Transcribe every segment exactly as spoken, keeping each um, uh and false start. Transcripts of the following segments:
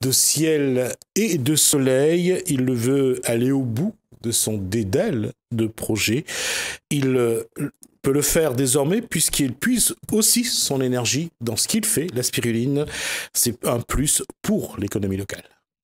de ciel et de soleil. Il veut aller au bout de son dédale de projet. Il peut le faire désormais puisqu'il puise aussi son énergie dans ce qu'il fait. La spiruline, c'est un plus pour l'économie locale.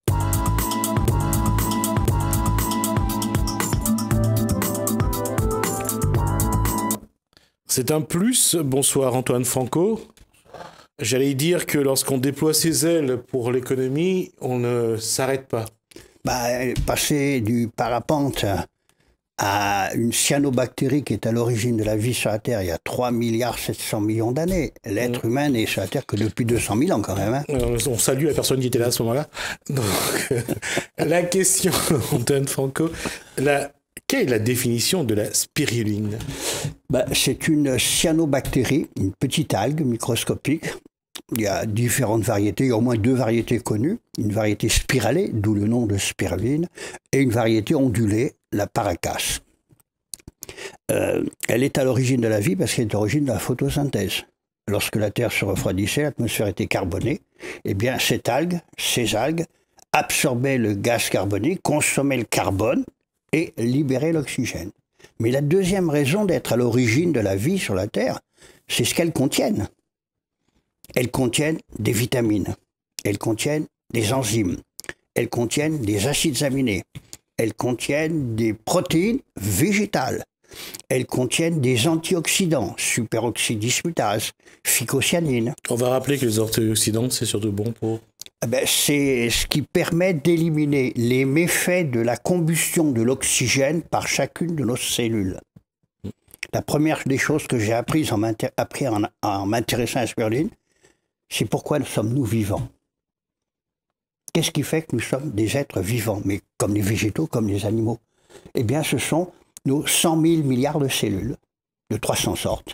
C'est un plus. Bonsoir Antoine Franco. J'allais dire que lorsqu'on déploie ses ailes pour l'économie, on ne s'arrête pas. Bah, passer du parapente à une cyanobactérie qui est à l'origine de la vie sur la Terre il y a trois milliards sept cents millions d'années. L'être mmh. humain n'est sur la Terre que depuis deux cent mille ans quand même. Hein. On salue la personne qui était là à ce moment-là. Donc, la question, Antoine Franco, la... quelle est la définition de la spiruline? Ben, c'est une cyanobactérie, une petite algue microscopique. Il y a différentes variétés, il y a au moins deux variétés connues. Une variété spiralée, d'où le nom de spiruline, et une variété ondulée, la paracas. Euh, elle est à l'origine de la vie parce qu'elle est à l'origine de la photosynthèse. Lorsque la Terre se refroidissait, l'atmosphère était carbonée, eh bien cette algue, ces algues, absorbaient le gaz carbonique, consommaient le carbone, et libérer l'oxygène. Mais la deuxième raison d'être à l'origine de la vie sur la Terre, c'est ce qu'elles contiennent. Elles contiennent des vitamines, elles contiennent des enzymes, elles contiennent des acides aminés, elles contiennent des protéines végétales, elles contiennent des antioxydants, superoxydismutase, phycocyanine. On va rappeler que les antioxydants, c'est surtout bon pour... Ben, c'est ce qui permet d'éliminer les méfaits de la combustion de l'oxygène par chacune de nos cellules. La première des choses que j'ai apprises en m'intéressant à la spiruline, c'est pourquoi nous sommes-nous vivants. Qu'est-ce qui fait que nous sommes des êtres vivants, mais comme les végétaux, comme les animaux? Eh bien, ce sont nos cent mille milliards de cellules, de trois cents sortes.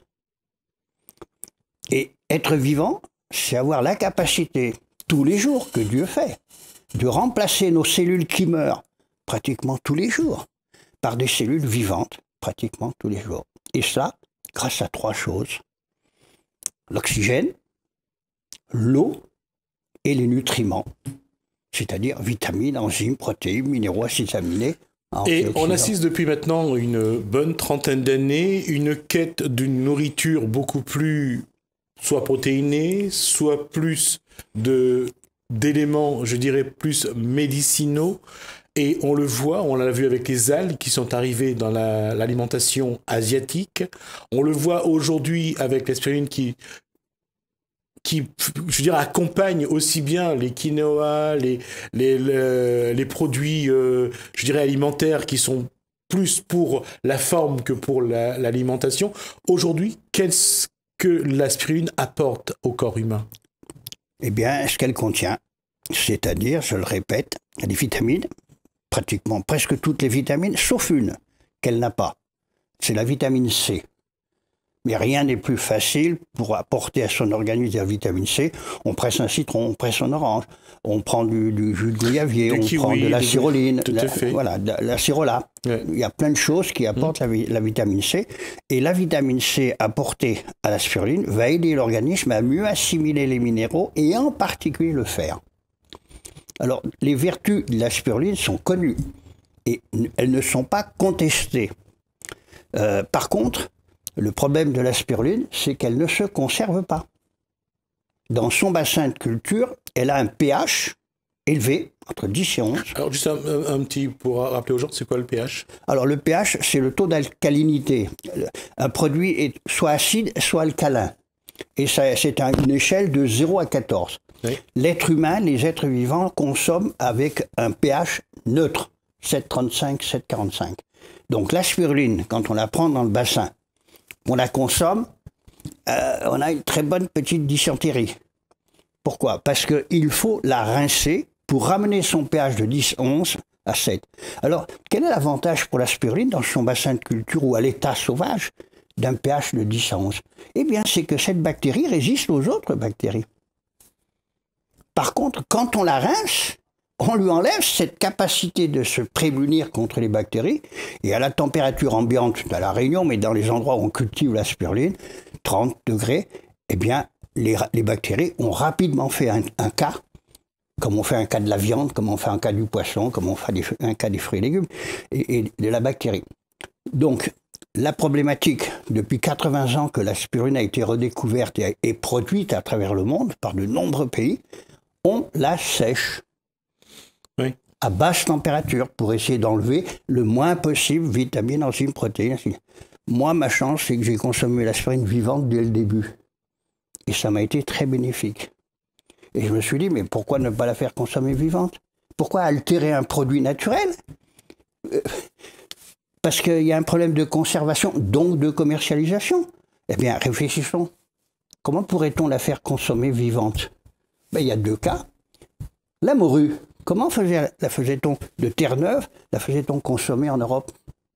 Et être vivant, c'est avoir la capacité tous les jours que Dieu fait, de remplacer nos cellules qui meurent pratiquement tous les jours par des cellules vivantes pratiquement tous les jours. Et ça, grâce à trois choses. L'oxygène, l'eau et les nutriments, c'est-à-dire vitamines, enzymes, protéines, minéraux, acides aminés. Et on assiste depuis maintenant une bonne trentaine d'années, une quête d'une nourriture beaucoup plus soit protéinée, soit plus de d'éléments, je dirais, plus médicinaux. Et on le voit, on l'a vu avec les algues qui sont arrivées dans la, l'alimentation asiatique. On le voit aujourd'hui avec la spiruline qui, qui, je dirais, accompagne aussi bien les quinoa, les, les, les, les produits, euh, je dirais, alimentaires qui sont plus pour la forme que pour la, l'alimentation. Aujourd'hui, qu'est-ce que la spiruline apporte au corps humain? Eh bien, ce qu'elle contient, c'est-à-dire, je le répète, des vitamines, pratiquement presque toutes les vitamines, sauf une qu'elle n'a pas. C'est la vitamine C. Mais rien n'est plus facile pour apporter à son organisme de la vitamine C. On presse un citron, on presse une orange, on prend du, du jus de goyavier, on kiwi, prend de la ciruline, tout la, à fait. Voilà, de la cirola. Ouais. Il y a plein de choses qui apportent mmh. la, la vitamine C. Et la vitamine C apportée à la spiruline va aider l'organisme à mieux assimiler les minéraux et en particulier le fer. Alors, les vertus de la spiruline sont connues et elles ne sont pas contestées. Euh, par contre, le problème de la spiruline, c'est qu'elle ne se conserve pas. Dans son bassin de culture, elle a un pH élevé, entre dix et onze. Alors juste un, un petit, pour rappeler aux gens, c'est quoi le pH? Alors le pH, c'est le taux d'alcalinité. Un produit est soit acide, soit alcalin. Et ça, c'est une échelle de zéro à quatorze. Oui. L'être humain, les êtres vivants, consomment avec un pH neutre, sept virgule trente-cinq, sept virgule quarante-cinq. Donc la spiruline, quand on la prend dans le bassin, on la consomme, euh, on a une très bonne petite dysenterie. Pourquoi? Parce qu'il faut la rincer pour ramener son pH de dix à onze à sept. Alors, quel est l'avantage pour la spiruline dans son bassin de culture ou à l'état sauvage d'un pH de dix à onze? Eh bien, c'est que cette bactérie résiste aux autres bactéries. Par contre, quand on la rince, on lui enlève cette capacité de se prémunir contre les bactéries. Et à la température ambiante, à La Réunion, mais dans les endroits où on cultive la spiruline, trente degrés, eh bien, les, les bactéries ont rapidement fait un, un quart comme on fait un cas de la viande, comme on fait un cas du poisson, comme on fait des, un cas des fruits et légumes, et, et de la bactérie. Donc, la problématique, depuis quatre-vingts ans que la spiruline a été redécouverte et, et produite à travers le monde par de nombreux pays, on la sèche. Oui. À basse température pour essayer d'enlever le moins possible vitamines, enzymes, protéines. Moi, ma chance, c'est que j'ai consommé l'aspirine vivante dès le début. Et ça m'a été très bénéfique. Et je me suis dit, mais pourquoi ne pas la faire consommer vivante? Pourquoi altérer un produit naturel? euh, Parce qu'il y a un problème de conservation, donc de commercialisation. Eh bien, réfléchissons. Comment pourrait-on la faire consommer vivante? Ben, il y a deux cas. La morue, comment faisait, la faisait-on de Terre-Neuve? La faisait-on consommer en Europe?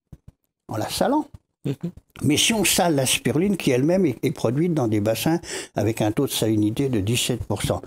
En la salant. Mm-hmm. Mais si on sale la spiruline, qui elle-même est, est produite dans des bassins avec un taux de salinité de dix-sept pour cent.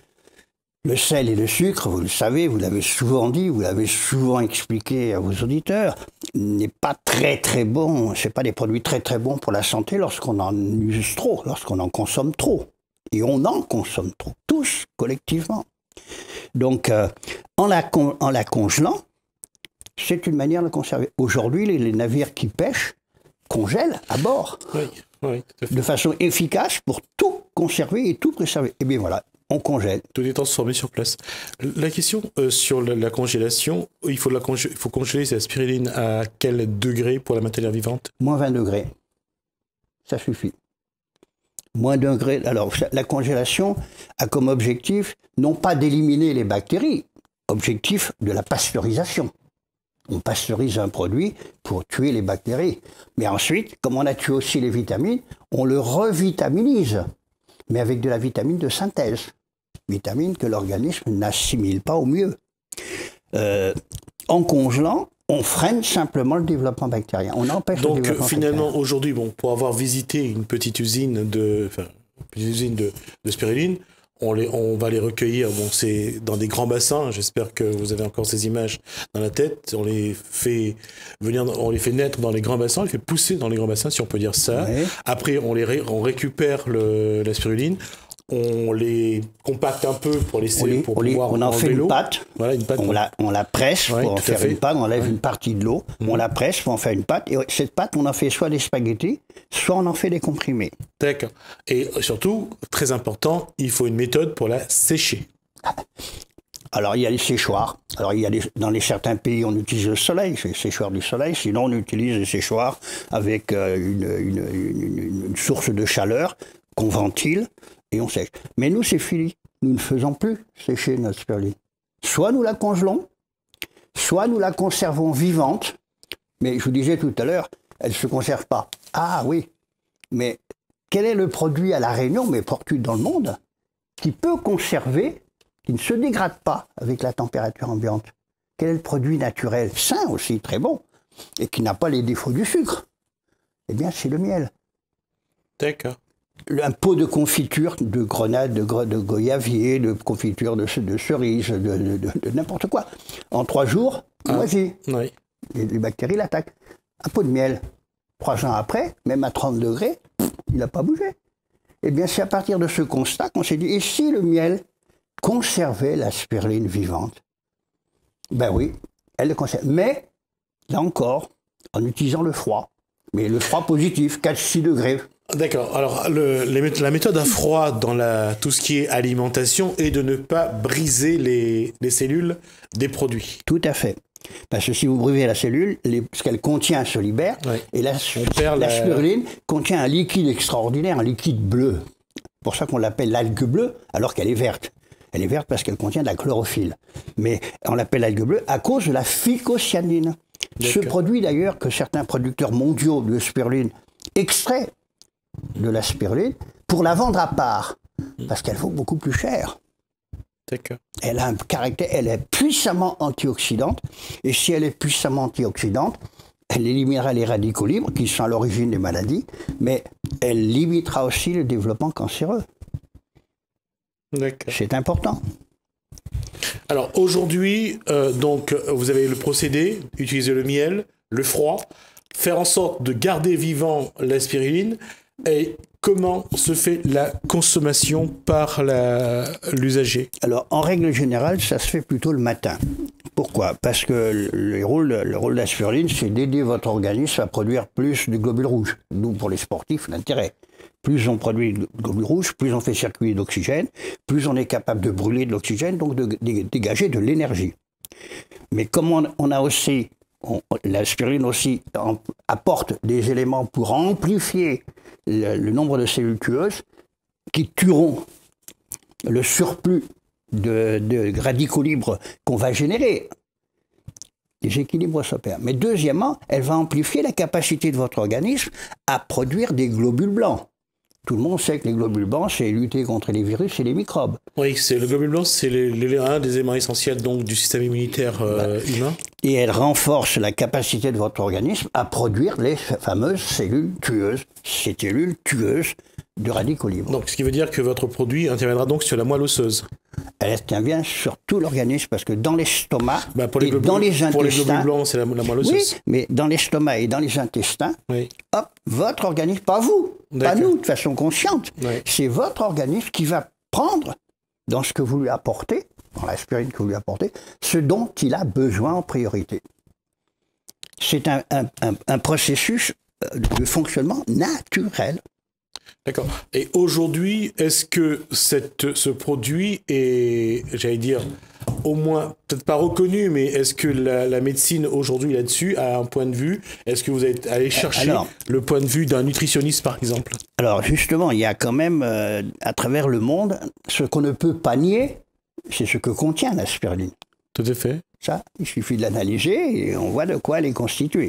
Le sel et le sucre, vous le savez, vous l'avez souvent dit, vous l'avez souvent expliqué à vos auditeurs, n'est pas très très bon, c'est pas des produits très très bons pour la santé lorsqu'on en use trop, lorsqu'on en consomme trop. Et on en consomme trop, tous, collectivement. Donc, euh, en, la con, en la congelant, c'est une manière de conserver. Aujourd'hui, les, les navires qui pêchent congèlent à bord, oui, oui, tout à fait. De façon efficace pour tout conserver et tout préserver. Et bien voilà, on congèle. Tout est transformé sur place. La question euh, sur la, la congélation, il faut, la congé il faut congeler la spiruline à quel degré pour la maintenir vivante? Moins vingt degrés. Ça suffit. Moins d'un degré. Alors, la congélation a comme objectif, non pas d'éliminer les bactéries, objectif de la pasteurisation. On pasteurise un produit pour tuer les bactéries. Mais ensuite, comme on a tué aussi les vitamines, on le revitaminise, mais avec de la vitamine de synthèse. Vitamine que l'organisme n'assimile pas au mieux. Euh, en congelant, on freine simplement le développement bactérien. On empêche Donc, le développement finalement, aujourd'hui, bon, pour avoir visité une petite usine de, enfin, une petite usine de, de spiruline, On, les, on va les recueillir, bon, c'est dans des grands bassins, j'espère que vous avez encore ces images dans la tête, on les fait venir, on les fait naître dans les grands bassins, on les fait pousser dans les grands bassins, si on peut dire ça. Oui. Après, on, les ré, on récupère le, la spiruline, on les compacte un peu pour laisser on les, pour on pouvoir les, on en fait une pâte, voilà, une pâte on, la, on la presse ouais, pour en faire une pâte, on enlève ouais. une partie de l'eau, mmh. on la presse pour en faire une pâte, et cette pâte, on en fait soit des spaghettis, soit on en fait des comprimés. D'accord. Et surtout, très important, il faut une méthode pour la sécher. Alors, il y a les séchoirs. Alors, il y a des, dans les certains pays, on utilise le soleil, c'est le séchoir du soleil. Sinon, on utilise les séchoirs avec euh, une, une, une, une source de chaleur qu'on ventile et on sèche. Mais nous, c'est fini. Nous ne faisons plus sécher notre spiruline. Soit nous la congelons, soit nous la conservons vivante. Mais je vous disais tout à l'heure, elle ne se conserve pas. Ah oui, mais quel est le produit à La Réunion, mais partout dans le monde, qui peut conserver, qui ne se dégrade pas avec la température ambiante? Quel est le produit naturel, sain aussi, très bon, et qui n'a pas les défauts du sucre? Eh bien, c'est le miel. D'accord. Un pot de confiture de grenade, de, de goyavier, de confiture de, de cerises, de, de, de, de n'importe quoi. En trois jours, ah, vas-y. Oui. Les, les bactéries l'attaquent. Un pot de miel, trois ans après, même à trente degrés, il n'a pas bougé. Eh bien, c'est à partir de ce constat qu'on s'est dit, et si le miel conservait la spiruline vivante? Ben oui, elle le conserve. Mais, là encore, en utilisant le froid. Mais le froid positif, quatre à six degrés. D'accord. Alors, le, les, la méthode à froid dans la, tout ce qui est alimentation est de ne pas briser les, les cellules des produits. Tout à fait. Parce que si vous brûlez la cellule, les, ce qu'elle contient se libère. Oui. Et la, la, la spiruline contient un liquide extraordinaire, un liquide bleu. C'est pour ça qu'on l'appelle l'algue bleue, alors qu'elle est verte. Elle est verte parce qu'elle contient de la chlorophylle. Mais on l'appelle algue bleue à cause de la phycocyanine. Ce produit d'ailleurs que certains producteurs mondiaux de spiruline extraient de la spiruline pour la vendre à part, parce qu'elle vaut beaucoup plus cher. Elle a un caractère, elle est puissamment antioxydante, et si elle est puissamment antioxydante, elle éliminera les radicaux libres qui sont à l'origine des maladies, mais elle limitera aussi le développement cancéreux. C'est important. Alors aujourd'hui, euh, donc vous avez le procédé, utiliser le miel, le froid, faire en sorte de garder vivant la spiruline. Et comment se fait la consommation par l'usager? Alors, en règle générale, ça se fait plutôt le matin. Pourquoi? Parce que le rôle, le rôle de la spiruline, c'est d'aider votre organisme à produire plus de globules rouges. D'où, pour les sportifs, l'intérêt. Plus on produit de globules rouges, plus on fait circuler d'oxygène, plus on est capable de brûler de l'oxygène, donc de, de dégager de l'énergie. Mais comme on, on a aussi, on, la spiruline aussi en, apporte des éléments pour amplifier le, le nombre de cellules tueuses qui tueront le surplus de, de radicaux libres qu'on va générer. Les équilibres s'opèrent. Mais deuxièmement, elle va amplifier la capacité de votre organisme à produire des globules blancs. Tout le monde sait que les globules blancs, c'est lutter contre les virus et les microbes. Oui, c'est le globule blanc, c'est un des éléments essentiels donc, du système immunitaire euh, bah, humain. Et elle renforce la capacité de votre organisme à produire les fameuses cellules tueuses, ces cellules tueuses de radicaux libres. Donc, ce qui veut dire que votre produit interviendra donc sur la moelle osseuse. Elle intervient sur tout l'organisme parce que dans l'estomac bah, et globules, dans les intestins... Pour les globules blancs, c'est la, la moelle osseuse. Oui, mais dans l'estomac et dans les intestins, oui. hop, votre organisme, pas vous, pas nous de façon consciente, oui. C'est votre organisme qui va prendre dans ce que vous lui apportez, dans l'aspirine que vous lui apportez, ce dont il a besoin en priorité. C'est un, un, un, un processus de fonctionnement naturel. D'accord. Et aujourd'hui, est-ce que cette, ce produit est, j'allais dire, au moins, peut-être pas reconnu, mais est-ce que la, la médecine aujourd'hui là-dessus a un point de vue? Est-ce que vous êtes allé chercher alors, le point de vue d'un nutritionniste, par exemple? Alors justement, il y a quand même, euh, à travers le monde, ce qu'on ne peut pas nier, c'est ce que contient la spiruline. Tout à fait. Ça, il suffit de l'analyser et on voit de quoi elle est constituée.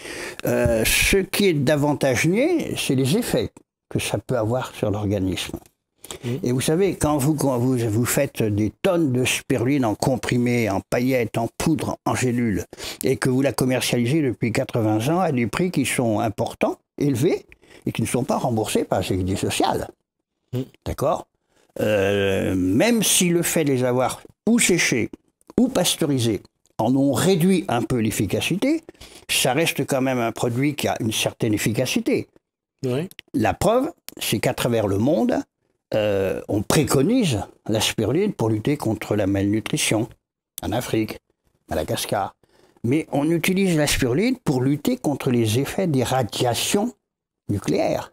Euh, ce qui est davantage nié, c'est les effets que ça peut avoir sur l'organisme. Mmh. Et vous savez, quand vous, quand vous, vous faites des tonnes de spiruline en comprimés, en paillettes, en poudre, en gélules, et que vous la commercialisez depuis quatre-vingts ans à des prix qui sont importants, élevés, et qui ne sont pas remboursés par la Sécurité sociale. Mmh. D'accord euh, Même si le fait de les avoir ou séchés, ou pasteurisés, en ont réduit un peu l'efficacité, ça reste quand même un produit qui a une certaine efficacité. Oui. La preuve, c'est qu'à travers le monde, euh, on préconise la spiruline pour lutter contre la malnutrition, en Afrique, Madagascar. Mais on utilise la spiruline pour lutter contre les effets des radiations nucléaires.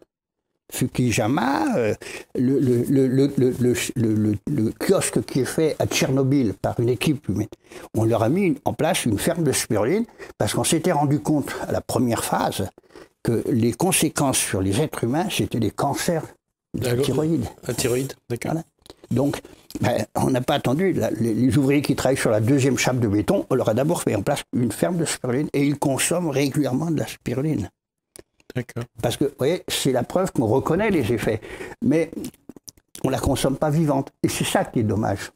Fukushima, euh, le, le, le, le, le, le, le, le kiosque qui est fait à Tchernobyl par une équipe humaine, on leur a mis en place une ferme de spiruline parce qu'on s'était rendu compte à la première phase que les conséquences sur les êtres humains, c'était des cancers de la thyroïde. La thyroïde, d'accord. Voilà. Donc, ben, on n'a pas attendu. La, les, les ouvriers qui travaillent sur la deuxième chape de béton, on leur a d'abord fait en place une ferme de spiruline et ils consomment régulièrement de la spiruline. D'accord. Parce que, vous voyez, c'est la preuve qu'on reconnaît les effets. Mais on ne la consomme pas vivante. Et c'est ça qui est dommage.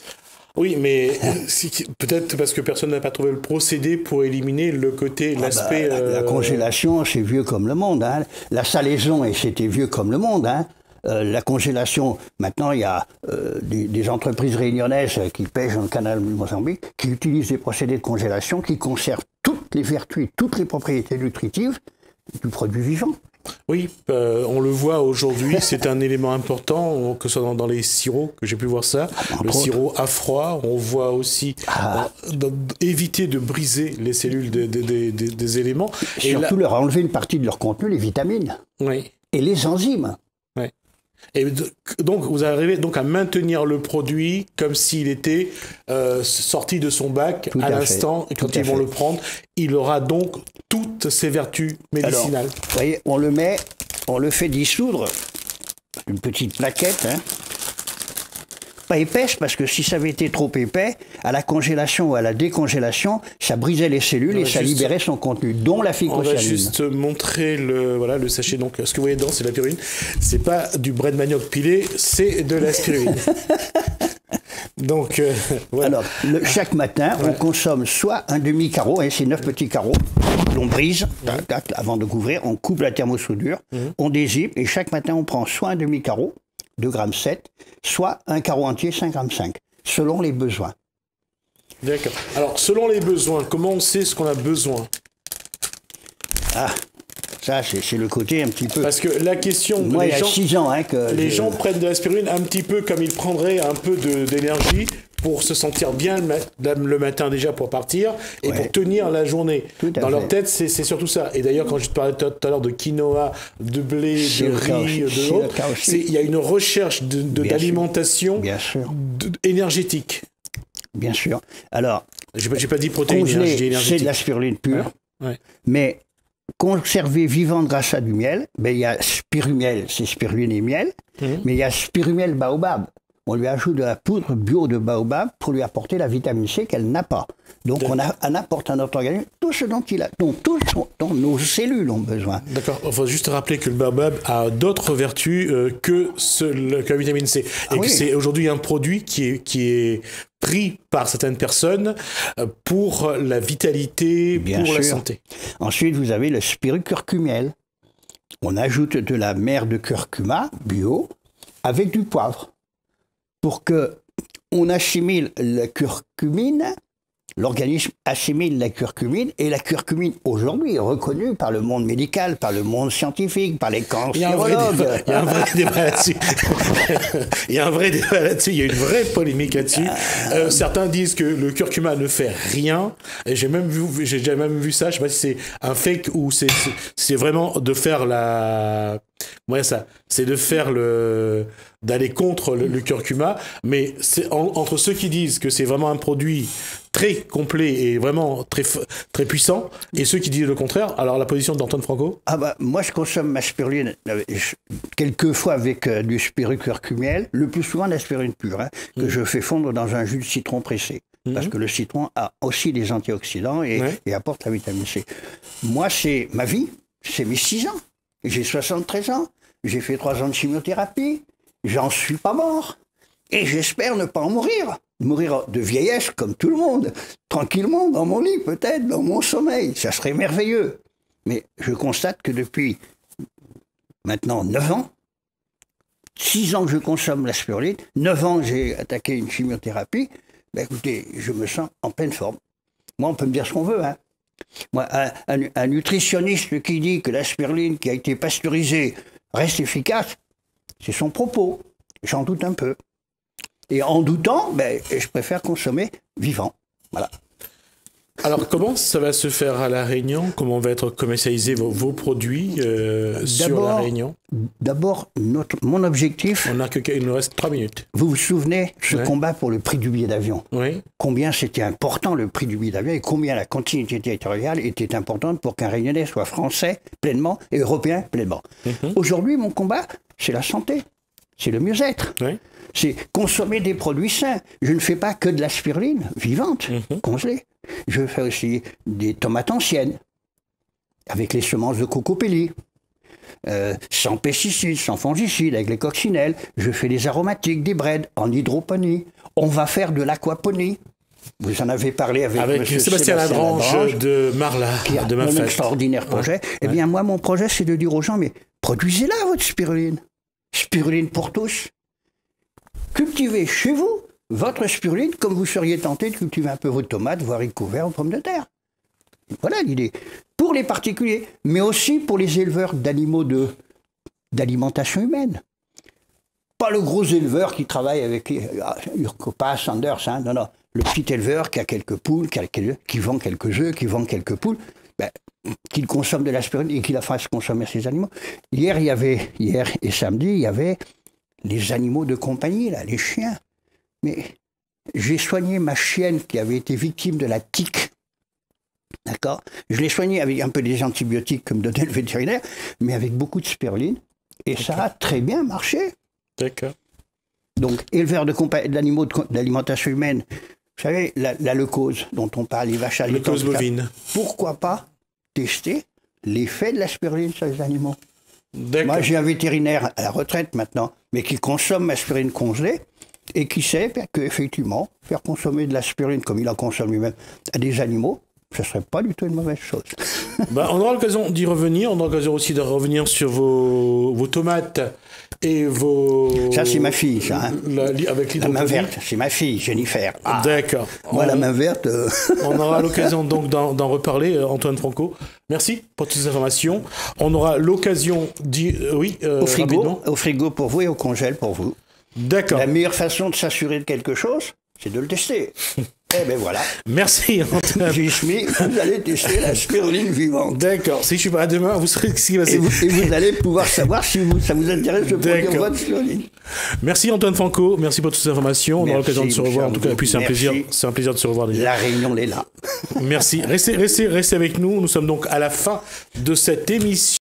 Oui, mais peut-être parce que personne n'a pas trouvé le procédé pour éliminer le côté, l'aspect... Ah bah, la, la congélation, c'est vieux comme le monde. Hein. La salaison, c'était vieux comme le monde. Hein. Euh, la congélation, maintenant, il y a euh, des, des entreprises réunionnaises qui pêchent dans le canal du Mozambique, qui utilisent des procédés de congélation qui conservent toutes les vertus et toutes les propriétés nutritives du produit vivant. Oui, euh, on le voit aujourd'hui, c'est un élément important, que ce soit dans, dans les sirops, que j'ai pu voir ça, ah, le sirop à froid, on voit aussi ah. euh, dans, éviter de briser les cellules de, de, de, de, des éléments. Et surtout là, leur enlever une partie de leur contenu, les vitamines oui. et les enzymes. Oui. Et donc, vous arrivez donc à maintenir le produit comme s'il était euh, sorti de son bac Tout à, à l'instant, et quand Tout ils vont fait. le prendre, il aura donc toutes ses vertus médicinales. Alors, vous voyez, on le met, on le fait dissoudre, une petite plaquette, hein, pas épaisse, parce que si ça avait été trop épais, à la congélation ou à la décongélation, ça brisait les cellules et ça juste, libérait son contenu, dont la phycocyanine. On va juste montrer le, voilà, le sachet. Donc, ce que vous voyez dedans, c'est de la spiruline. C'est pas du brai de manioc pilé, c'est de la spiruline. Donc, euh, voilà. Alors, le, chaque matin, ouais. on consomme soit un demi-carreau, hein, c'est neuf petits carreaux, l'on brise, tac, tac, avant de couvrir, on coupe la thermosoudure, mmh. on dézippe, et chaque matin, on prend soit un demi-carreau, deux virgule sept grammes, soit un carreau entier, cinq virgule cinq grammes, selon les besoins. D'accord. Alors, selon les besoins, comment on sait ce qu'on a besoin? Ah, Ça, c'est le côté un petit peu... Parce que la question... Moi, il y a six ans hein, que... Les je... gens prennent de l'aspirine un petit peu comme ils prendraient un peu d'énergie pour se sentir bien le matin déjà pour partir et ouais. pour tenir la journée. Dans fait. leur tête, c'est surtout ça. Et d'ailleurs, quand je te parlais tout à l'heure de quinoa, de blé, de riz, de l'autre, il y a une recherche d'alimentation énergétique. Bien sûr. Alors, j'ai pas dit protéines, c'est de la spiruline pure, ouais. Ouais. mais conservé vivant grâce à du miel, ben, il y a spirumiel, c'est spiruline et miel, mmh. mais il y a spirumiel baobab. On lui ajoute de la poudre bio de baobab pour lui apporter la vitamine C qu'elle n'a pas. Donc on, a, on apporte à notre organisme tout ce dont, il a, dont, tout ce dont nos cellules ont besoin. D'accord. Il faut juste rappeler que le baobab a d'autres vertus euh, que, ce, le, que la vitamine C. Et ah, que oui. c'est aujourd'hui un produit qui est, qui est pris par certaines personnes pour la vitalité, Bien pour sûr. la santé. Ensuite, vous avez le spirucurcumiel. On ajoute de la mère de curcuma bio avec du poivre. Pour qu'on assimile la curcumine, l'organisme assimile la curcumine, et la curcumine, aujourd'hui, est reconnue par le monde médical, par le monde scientifique, par les cancérologues. Il y a un vrai débat là-dessus. Il y a un vrai débat là-dessus. Il y a une vraie polémique là-dessus. Euh, certains disent que le curcuma ne fait rien. Et j'ai même vu, j'ai déjà même vu ça. Je ne sais pas si c'est un fake ou c'est vraiment de faire la... Ouais, ça, c'est de faire le, d'aller contre le, le curcuma, mais c'est en, entre ceux qui disent que c'est vraiment un produit très complet et vraiment très, très puissant, et ceux qui disent le contraire. Alors la position d'Antoine Franco? Ah bah moi je consomme ma spiruline quelquefois avec euh, du spirucurcumiel, le plus souvent la spiruline pure, hein, que mmh. je fais fondre dans un jus de citron pressé. Mmh. Parce que le citron a aussi des antioxydants et, ouais. et apporte la vitamine C. Moi c'est ma vie, c'est mes six ans. J'ai soixante-treize ans, j'ai fait trois ans de chimiothérapie, j'en suis pas mort. Et j'espère ne pas en mourir. Mourir de vieillesse comme tout le monde, tranquillement dans mon lit, peut-être, dans mon sommeil. Ça serait merveilleux. Mais je constate que depuis maintenant neuf ans, six ans que je consomme la spiruline, neuf ans que j'ai attaqué une chimiothérapie, ben écoutez, je me sens en pleine forme. Moi, on peut me dire ce qu'on veut, hein. Moi, un, un, un nutritionniste qui dit que la spiruline qui a été pasteurisée reste efficace, c'est son propos. J'en doute un peu. Et en doutant, ben, je préfère consommer vivant. Voilà. Alors, comment ça va se faire à La Réunion? Comment vont être commercialisés vos, vos produits euh, sur La Réunion? D'abord, mon objectif... On a que, il nous reste trois minutes. Vous vous souvenez, ce ouais. combat pour le prix du billet d'avion? Oui. Combien c'était important le prix du billet d'avion et combien la continuité territoriale était importante pour qu'un Réunionnais soit français pleinement et européen pleinement. Mm-hmm. Aujourd'hui, mon combat, c'est la santé. C'est le mieux-être. Oui. C'est consommer des produits sains. Je ne fais pas que de la spiruline vivante, mm-hmm. congelée. Je fais aussi des tomates anciennes, avec les semences de cocopelli, euh, sans pesticides, sans fongicides, avec les coccinelles. Je fais des aromatiques, des breads, en hydroponie. On va faire de l'aquaponie. Vous en avez parlé avec, avec monsieur Sébastien, Sébastien Lagrange, Lagrange de Marla, qui a de ma un fête. extraordinaire projet. Ouais. Eh bien, ouais. moi, mon projet, c'est de dire aux gens, mais produisez-la, votre spiruline. Spiruline pour tous. Cultivez chez vous votre spiruline comme vous seriez tenté de cultiver un peu vos tomates, vos haricots verts ou pommes de terre. Voilà l'idée. Pour les particuliers, mais aussi pour les éleveurs d'animaux de, d'alimentation humaine. Pas le gros éleveur qui travaille avec Urcopa, Sanders, hein, non, non. Le petit éleveur qui a quelques poules, qui, a quelques, qui vend quelques œufs, qui vend quelques poules, ben, qu'il consomme de la spiruline et qu'il la fasse consommer ses animaux. Hier, il y avait, hier et samedi, il y avait les animaux de compagnie, là, les chiens. Mais j'ai soigné ma chienne qui avait été victime de la tique. D'accord? Je l'ai soignée avec un peu des antibiotiques comme donnait le vétérinaire, mais avec beaucoup de spiruline. Et ça a très bien marché. D'accord. Donc, éleveurs d'animaux d'alimentation humaine, vous savez, la, la leucose dont on parle, les vaches à lait. Leucose bovine. Pourquoi pas tester l'effet de la spiruline sur les animaux? Moi, j'ai un vétérinaire à la retraite maintenant, mais qui consomme ma spiruline congelée et qui sait qu'effectivement, faire consommer de la spiruline, comme il en consomme lui-même, à des animaux, ce ne serait pas du tout une mauvaise chose. Bah, on aura l'occasion d'y revenir. On aura l'occasion aussi de revenir sur vos, vos tomates et vos... Ça, c'est ma fille, ça. Hein. La, avec la main verte, c'est ma fille, Jennifer. Ah. D'accord. Moi, on, la main verte... Euh... on aura l'occasion donc d'en reparler, Antoine Franco. Merci pour toutes ces informations. On aura l'occasion d'y... Euh, oui, euh, au, frigo, rapidement. au frigo pour vous et au congèle pour vous. D'accord. La meilleure façon de s'assurer de quelque chose, c'est de le tester. Eh ben voilà. Merci Antoine. Gismi, vous allez tester la spiruline vivante. D'accord. Si je suis pas là demain, vous serez ce qui va se et, vous, et vous allez pouvoir savoir si vous, ça vous intéresse de produire votre spiruline. Merci Antoine Franco. Merci pour toutes ces informations. On aura l'occasion de se revoir. En tout cas, et puis c'est un plaisir. C'est un plaisir de se revoir. Déjà. La réunion est là. Merci. Restez, restez, restez avec nous. Nous sommes donc à la fin de cette émission.